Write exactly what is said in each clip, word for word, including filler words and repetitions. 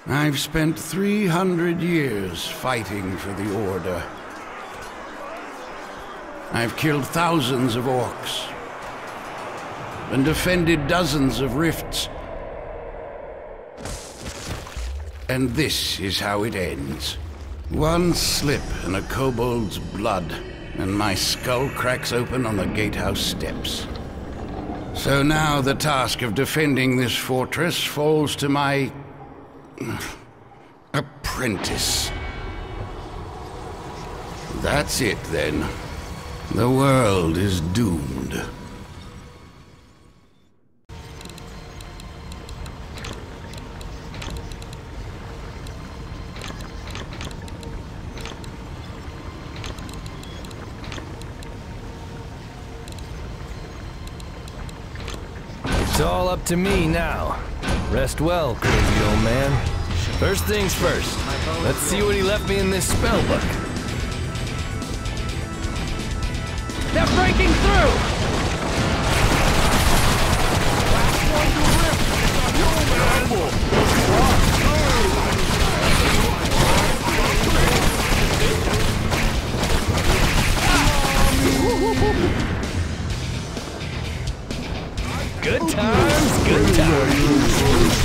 I've spent three hundred years fighting for the Order. I've killed thousands of Orcs and defended dozens of rifts. And this is how it ends. One slip and a kobold's blood, and my skull cracks open on the gatehouse steps. So now the task of defending this fortress falls to my apprentice. That's it then. The world is doomed. It's all up to me now. Rest well, crazy old man. First things first, let's see what he left me in this spell book. They're breaking through! Good times, good times.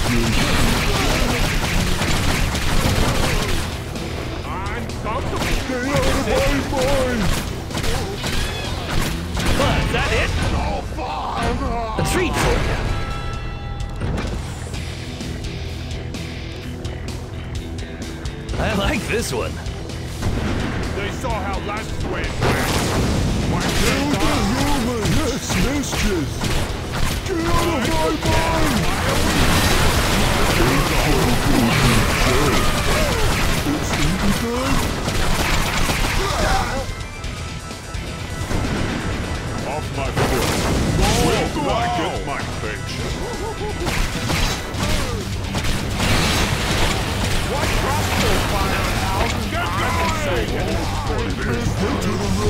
What, is that it? A treat for you. I like this one. They saw how last went. Why Kill the human, yes, mistress! Get out of my mind! It's eating time? Off my foot. Wait till I get my fix. What crossbow fire now? Get going! Let's head to the road!